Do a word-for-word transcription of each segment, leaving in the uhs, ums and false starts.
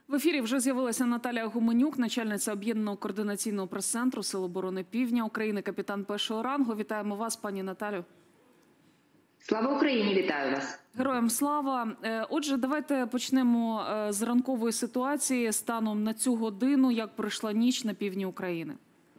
В ефірі вже з'явилася Наталія Гуменюк, начальниця об'єднаного координаційного прес-центру Сил оборони Півдня України, капітан першого рангу. Вітаємо вас, пані Наталю. Слава Україні, вітаю вас. Героям слава. Отже, давайте почнемо з ранкової ситуації станом на цю годину. Як пройшла ніч на півдні України?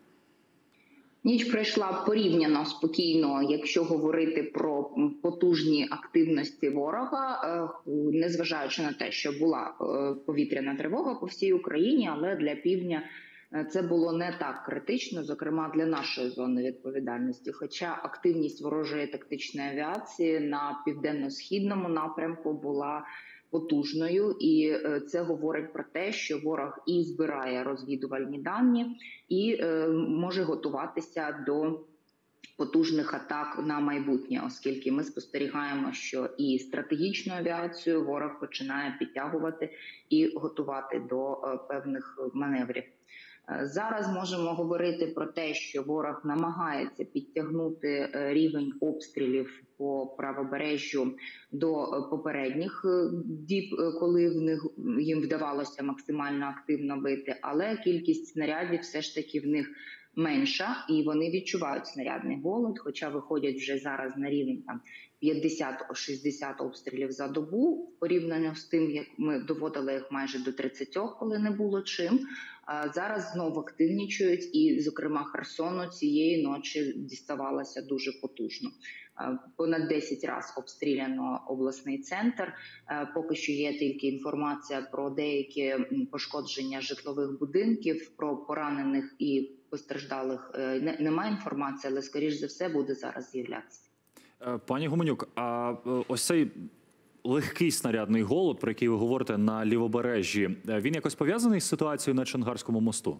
Ніч пройшла порівняно спокійно, якщо говорити про потужні активності ворога, незважаючи на те, що була повітряна тривога по всій Україні, але для півдня це було не так критично, зокрема для нашої зони відповідальності. Хоча активність ворожої тактичної авіації на південно-східному напрямку була потужною, і це говорить про те, що ворог і збирає розвідувальні дані, і е, може готуватися до потужних атак на майбутнє, оскільки ми спостерігаємо, що і стратегічну авіацію ворог починає підтягувати і готувати до е, певних маневрів. Зараз можемо говорити про те, що ворог намагається підтягнути рівень обстрілів по правобережжю до попередніх діб, коли в них їм вдавалося максимально активно бити, але кількість снарядів все ж таки в них менша, і вони відчувають снарядний голод, хоча виходять вже зараз на рівень там п'ятдесят-шістдесят обстрілів за добу, порівняно з тим, як ми доводили їх майже до тридцяти, коли не було чим. А зараз знову активнічують, і, зокрема, Херсону цієї ночі діставалося дуже потужно. Понад десять разів обстріляно обласний центр. Поки що є тільки інформація про деякі пошкодження житлових будинків, про поранених і постраждалих немає інформації, але, скоріш за все, буде зараз з'являтися. Пані Гуменюк, а ось цей легкий снарядний голод, про який ви говорите на лівобережжі, він якось пов'язаний з ситуацією на Чонгарському мосту?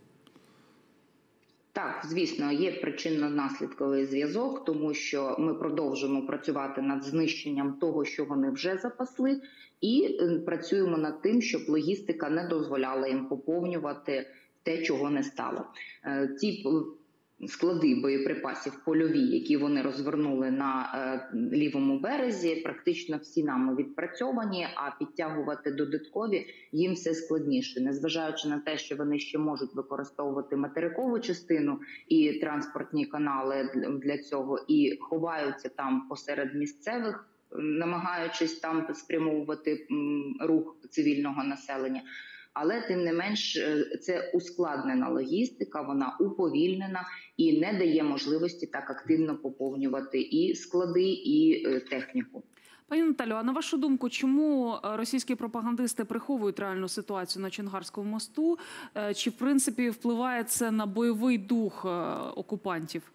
Так, звісно, є причинно-наслідковий зв'язок, тому що ми продовжуємо працювати над знищенням того, що вони вже запасли, і працюємо над тим, щоб логістика не дозволяла їм поповнювати те, чого не стало. Ті склади боєприпасів польові, які вони розвернули на е, лівому березі, практично всі нами відпрацьовані, а підтягувати додаткові їм все складніше. Незважаючи на те, що вони ще можуть використовувати материкову частину і транспортні канали для цього, і ховаються там посеред місцевих, намагаючись там спрямовувати м, рух цивільного населення. Але, тим не менш, це ускладнена логістика, вона уповільнена і не дає можливості так активно поповнювати і склади, і техніку. Пані Наталю, а на вашу думку, чому російські пропагандисти приховують реальну ситуацію на Чонгарському мосту? Чи, в принципі, впливає це на бойовий дух окупантів?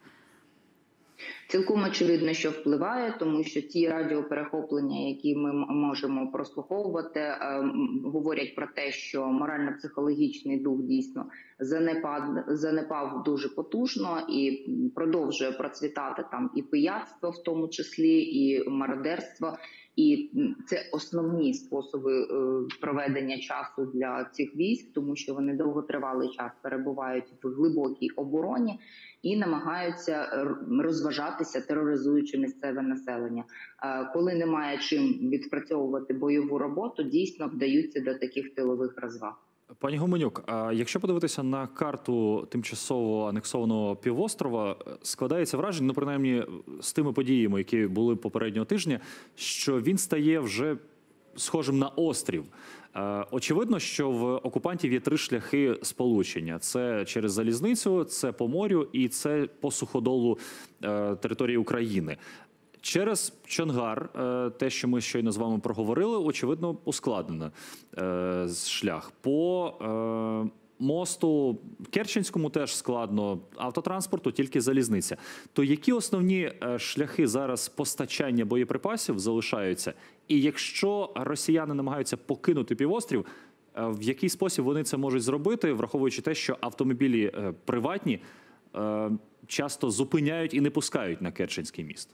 Цілком очевидно, що впливає, тому що ті радіоперехоплення, які ми можемо прослуховувати, говорять про те, що морально-психологічний дух дійсно занепав, занепав дуже потужно і продовжує процвітати там і пияцтво в тому числі, і мародерство. І це основні способи проведення часу для цих військ, тому що вони довготривалий час перебувають в глибокій обороні і намагаються розважатися, тероризуючи місцеве населення. Коли немає чим відпрацьовувати бойову роботу, дійсно вдаються до таких тилових розваг. Пані Гуменюк, а якщо подивитися на карту тимчасово анексованого півострова, складається враження, ну принаймні з тими подіями, які були попереднього тижня, що він стає вже схожим на острів. Очевидно, що в окупантів є три шляхи сполучення. Це через залізницю, це по морю і це по суходолу території України. Через Чонгар, те, що ми щойно з вами проговорили, очевидно, ускладнено шлях. По мосту Керченському теж складно, автотранспорту тільки залізниця. То які основні шляхи зараз постачання боєприпасів залишаються? І якщо росіяни намагаються покинути півострів, в який спосіб вони це можуть зробити, враховуючи те, що автомобілі приватні часто зупиняють і не пускають на Керченський міст?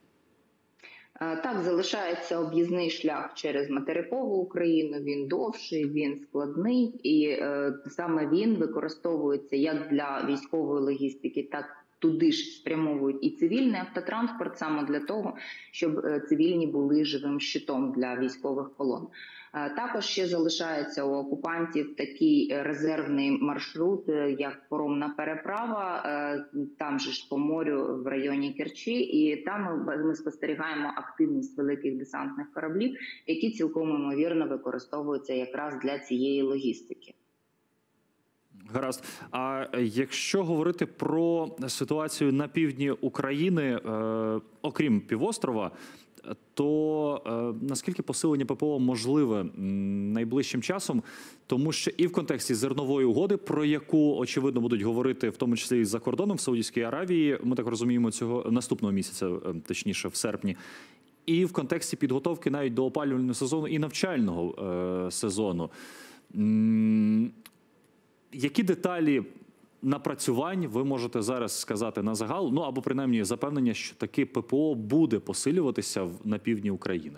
Так, залишається об'їзний шлях через материкову Україну, він довший, він складний, і е, саме він використовується як для військової логістики, так туди ж спрямовують і цивільний автотранспорт саме для того, щоб цивільні були живим щитом для військових колон. Також ще залишається у окупантів такий резервний маршрут, як паромна переправа, там же ж по морю в районі Керчі, і там ми спостерігаємо активність великих десантних кораблів, які цілком ймовірно використовуються якраз для цієї логістики. Гаразд. А якщо говорити про ситуацію на півдні України, е, окрім півострова, то е, наскільки посилення ППО можливе найближчим часом? Тому що і в контексті зернової угоди, про яку, очевидно, будуть говорити, в тому числі і за кордоном в Саудівській Аравії, ми так розуміємо, цього наступного місяця, точніше, в серпні, і в контексті підготовки навіть до опалювального сезону і навчального е, сезону. М- Які деталі напрацювань ви можете зараз сказати на загал, ну або принаймні запевнення, що таки ППО буде посилюватися на півдні України?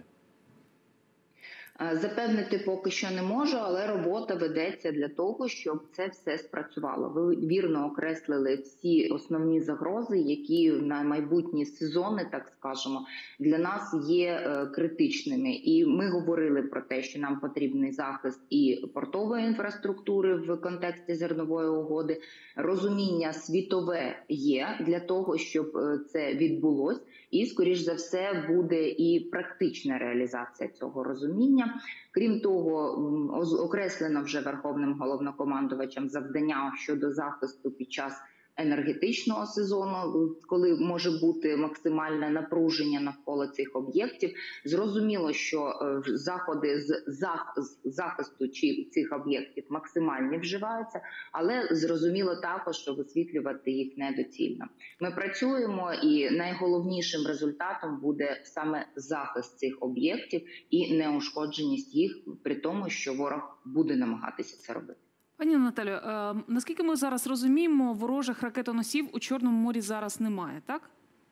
Запевнити поки що не можу, але робота ведеться для того, щоб це все спрацювало. Ви вірно окреслили всі основні загрози, які на майбутні сезони, так скажемо, для нас є критичними. І ми говорили про те, що нам потрібний захист і портової інфраструктури в контексті зернової угоди. Розуміння світове є для того, щоб це відбулось. І, скоріш за все, буде і практична реалізація цього розуміння. Крім того, окреслено вже Верховним головнокомандувачем завдання щодо захисту під час енергетичного сезону, коли може бути максимальне напруження навколо цих об'єктів. Зрозуміло, що заходи з захисту цих об'єктів максимальні вживаються, але зрозуміло також, що висвітлювати їх недоцільно. Ми працюємо, і найголовнішим результатом буде саме захист цих об'єктів і неушкодженість їх, при тому, що ворог буде намагатися це робити. Пані Наталю, е, наскільки ми зараз розуміємо, ворожих ракетоносів у Чорному морі зараз немає, так?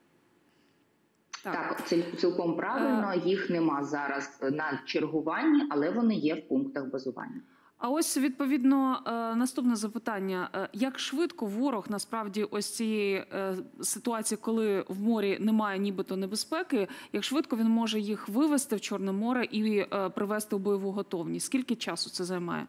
Так, так це цілком правильно, їх нема зараз на чергуванні, але вони є в пунктах базування. А ось, відповідно, наступне запитання. Як швидко ворог, насправді, ось цієї ситуації, коли в морі немає нібито небезпеки, як швидко він може їх вивести в Чорне море і привести у бойову готовність? Скільки часу це займає?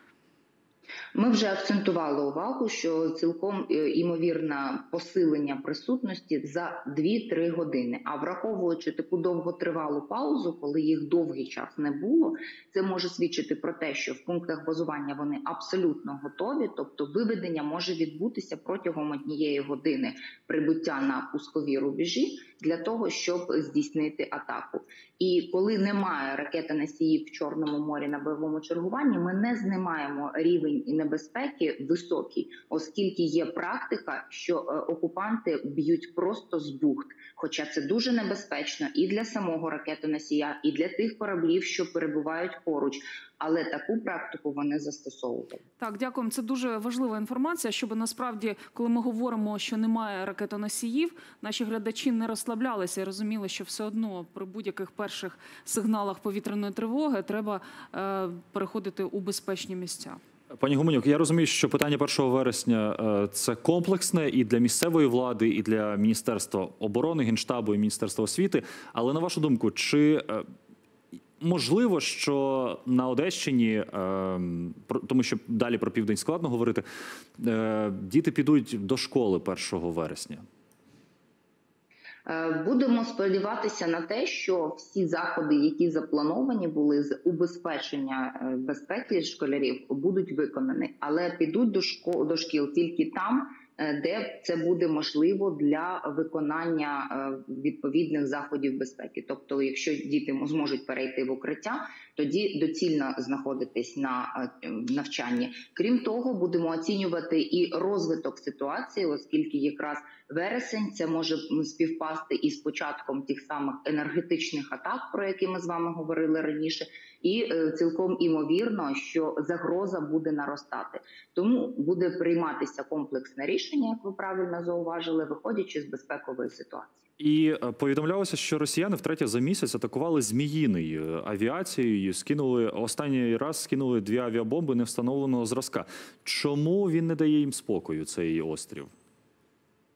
Ми вже акцентували увагу, що цілком імовірне посилення присутності за дві-три години. А враховуючи таку довготривалу паузу, коли їх довгий час не було, це може свідчити про те, що в пунктах базування вони абсолютно готові, тобто виведення може відбутися протягом однієї години прибуття на пускові рубежі для того, щоб здійснити атаку. І коли немає ракетоносіїв в Чорному морі на бойовому чергуванні, ми не знімаємо рівень небезпеки високий, оскільки є практика, що окупанти б'ють просто з бухт. Хоча це дуже небезпечно і для самого ракетоносія, і для тих кораблів, що перебувають поруч. Але таку практику вони застосовували. Так, дякуємо. Це дуже важлива інформація, щоб насправді, коли ми говоримо, що немає ракетоносіїв, наші глядачі не розслаблялися і розуміли, що все одно при будь-яких перших сигналах повітряної тривоги треба е, переходити у безпечні місця. Пані Гуменюк, я розумію, що питання першого вересня – це комплексне і для місцевої влади, і для Міністерства оборони, Генштабу і Міністерства освіти. Але на вашу думку, чи можливо, що на Одещині, тому що далі про південь складно говорити, діти підуть до школи першого вересня? Будемо сподіватися на те, що всі заходи, які заплановані були з убезпечення безпеки школярів, будуть виконані. Але підуть до шкіл, до шкіл тільки там, де це буде можливо для виконання відповідних заходів безпеки. Тобто, якщо діти зможуть перейти в укриття, тоді доцільно знаходитись на навчанні. Крім того, будемо оцінювати і розвиток ситуації, оскільки якраз вересень це може співпасти із початком тих самих енергетичних атак, про які ми з вами говорили раніше, і цілком імовірно, що загроза буде наростати. Тому буде прийматися комплексне рішення, як ви правильно зауважили, виходячи з безпекової ситуації. І повідомлялося, що росіяни втретє за місяць атакували Зміїний авіацією, скинули, останній раз скинули дві авіабомби невстановленого зразка. Чому він не дає їм спокою, цей острів?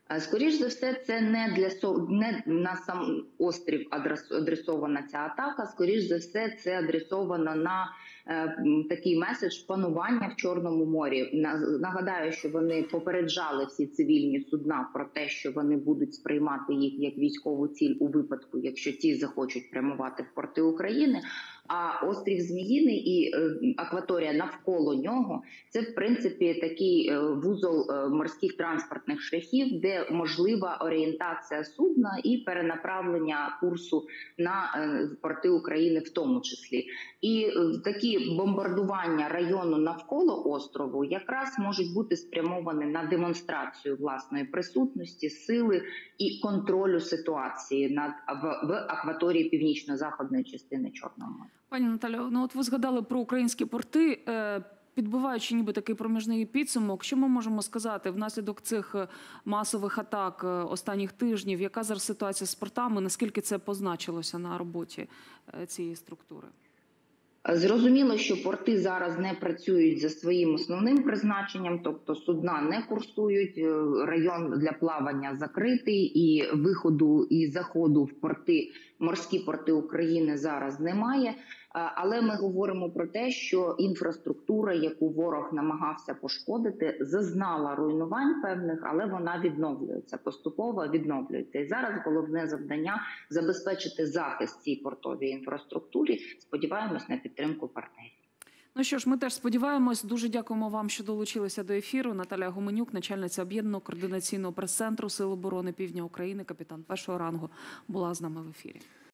Скоріш за все, це не для со- не на сам острів адрес- адресована ця атака. Скоріш за все, це адресовано на е, м, такий меседж панування в Чорному морі. На- Нагадаю, що вони попереджали всі цивільні судна про те, що вони будуть сприймати їх як військову ціль у випадку, якщо ті захочуть прямувати в порти України. А острів Зміїний і е, акваторія навколо нього – це в принципі такий е, вузол е, морських транспортних шляхів, де можлива орієнтація судна і перенаправлення курсу на е, порти України в тому числі. І е, такі бомбардування району навколо острову якраз можуть бути спрямовані на демонстрацію власної присутності, сили і контролю ситуації над в, в акваторії північно-заходної частини Чорного моря. Пані Наталю, ну от ви згадали про українські порти. Е, Підбиваючи ніби такий проміжний підсумок, що ми можемо сказати внаслідок цих масових атак останніх тижнів? Яка зараз ситуація з портами? Наскільки це позначилося на роботі цієї структури? Зрозуміло, що порти зараз не працюють за своїм основним призначенням, тобто судна не курсують, район для плавання закритий, і виходу і заходу в порти, морські порти України зараз немає. Але ми говоримо про те, що інфраструктура, яку ворог намагався пошкодити, зазнала руйнувань певних, але вона відновлюється, поступово відновлюється. І зараз головне завдання – забезпечити захист цій портовій інфраструктурі. Сподіваємось на підтримку партнерів. Ну що ж, ми теж сподіваємось. Дуже дякуємо вам, що долучилися до ефіру. Наталія Гуменюк, начальниця об'єднаного координаційного прес-центру Сил оборони Півдня України, капітан першого рангу, була з нами в ефірі.